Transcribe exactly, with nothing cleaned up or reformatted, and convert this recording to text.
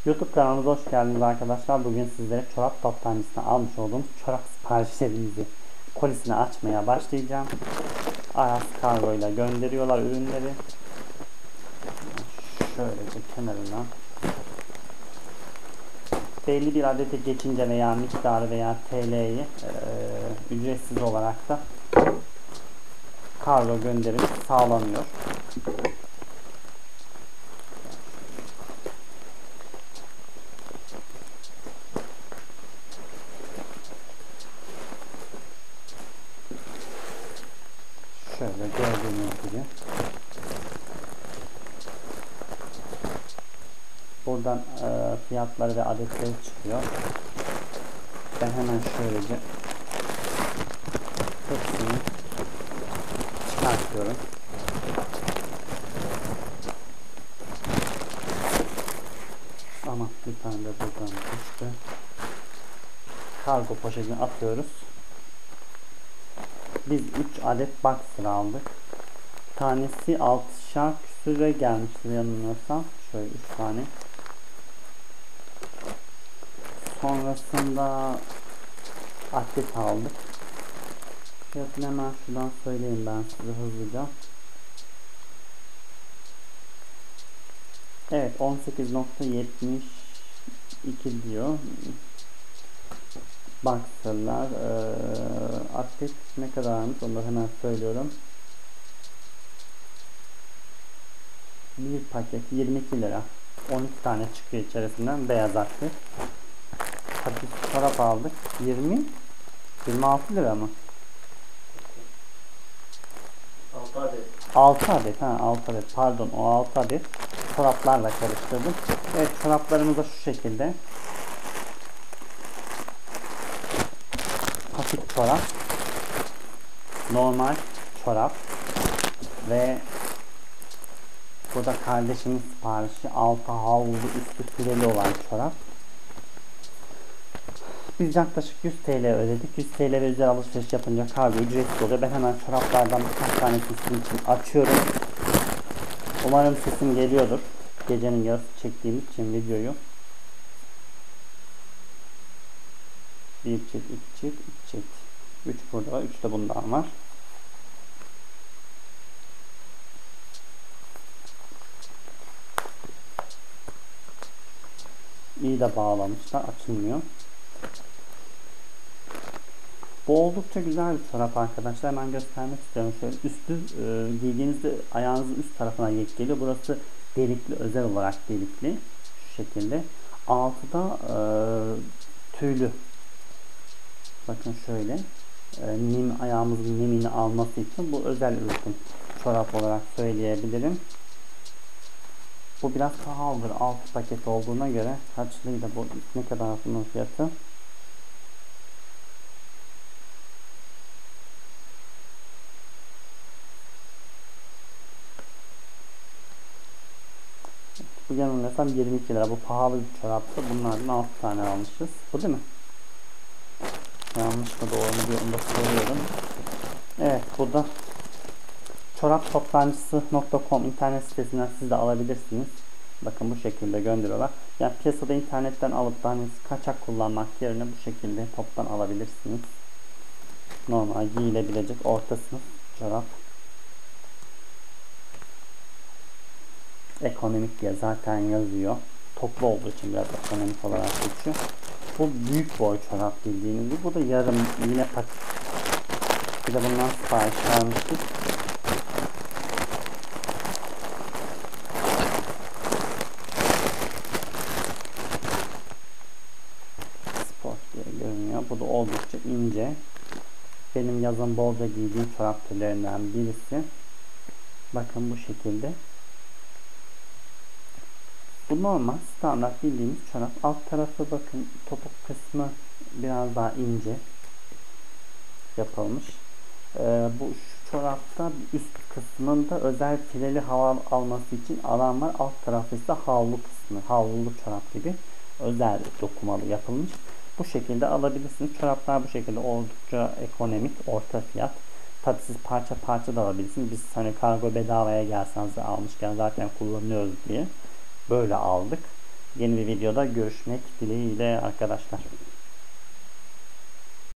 YouTube kanalımıza hoş geldiniz arkadaşlar. Bugün sizlere çorap toptancısına almış olduğum çorap siparişlerimizi kolisini açmaya başlayacağım. Aras Kargo ile gönderiyorlar ürünleri. Şöylece kenarından belli bir adete geçince veya miktarı veya T L'yi e, ücretsiz olarak da kargo gönderimi sağlanıyor. Şöyle gördüğünüz gibi buradan e, fiyatları ve adetleri çıkıyor. Ben hemen şöylece hepsini çıkartıyorum. Ama bir tane de buradan düştü. Kargo poşetine atıyoruz. Biz üç adet boxer aldık. Tanesi altışar küsüre gelmişti yanılmıyorsam. Şöyle üç tane. Sonrasında atlet aldık. Fiyatını hemen şuradan söyleyeyim ben size hızlıca. Evet, on sekiz nokta yetmiş iki diyor. Boxer'lar ee, atlet ne kadarmış onu da hemen söylüyorum. Bir paket yirmi iki lira. on iki tane çıkıyor içerisinden beyaz atlet. Hafif çorap aldık. yirmi yirmi altı lira mı? altı adet. altı adet ha altı adet pardon o altı adet çoraplarla karıştırdım. Evet, çoraplarımız da şu şekilde. Hafif çorap, normal çorap ve burada kardeşimin siparişi altı havlu üstü pileli olan çorap. Biz yaklaşık yüz T L ödedik. yüz T L ve üzeri alışveriş yapınca kargo ücretsiz oluyor. Ben hemen çoraplardan birkaç tane sizin için açıyorum. Umarım sesim geliyordur. Gecenin yarısı çektiğim için videoyu. Bir çift, iki çift, iki çift. Üç burada var, üç de bundan var. İyi de bağlamışlar, açılmıyor. Bu oldukça güzel bir çorap arkadaşlar. Hemen göstermek istiyorum. Şöyle üstü e, giydiğinizde ayağınızın üst tarafına yek geliyor. Burası delikli, özel olarak delikli. Şu şekilde. Altı da e, tüylü. Bakın şöyle. E, nim, ayağımızın nemini alması için bu özel ürün çorap olarak söyleyebilirim. Bu biraz pahalıdır. altı paket olduğuna göre kaçlıydı bu? Ne kadar bunun fiyatı? Bu yanılmıyorsam yirmi iki lira. Bu pahalı bir çoraptı. Bunlardan altı tane almışız. Bu değil mi? Yanlış mı doğru mu diye onu da soruyorum. Evet, bu da çorap toptancısı nokta com internet sitesinden siz de alabilirsiniz. Bakın bu şekilde gönderiyorlar. Yani piyasada internetten alıp da hani kaçak kullanmak yerine bu şekilde toptan alabilirsiniz. Normal giyilebilecek orta sınıf çorap. Ekonomik diye zaten yazıyor. Toplu olduğu için biraz ekonomik olarak geçiyor. Bu büyük boy çorap bildiğiniz gibi. Bu da yarım yine paket. Bir de bundan sipariş vermiştik. Sport diye görünüyor. Bu da oldukça ince. Benim yazın bolca giydiğim çorap türlerinden birisi. Bakın bu şekilde. Bu normal standart bildiğimiz çorap. Alt tarafı bakın topuk kısmı biraz daha ince yapılmış. Ee, bu şu çorapta üst kısmında özel fileli hava alması için alan var. Alt tarafı ise havlu kısmı. Havlulu çorap gibi özel dokumalı yapılmış. Bu şekilde alabilirsiniz. Çoraplar bu şekilde oldukça ekonomik, orta fiyat. Tabi siz parça parça da alabilirsiniz. Biz hani kargo bedavaya gelseniz almışken zaten kullanıyoruz diye böyle aldık. Yeni bir videoda görüşmek dileğiyle arkadaşlar.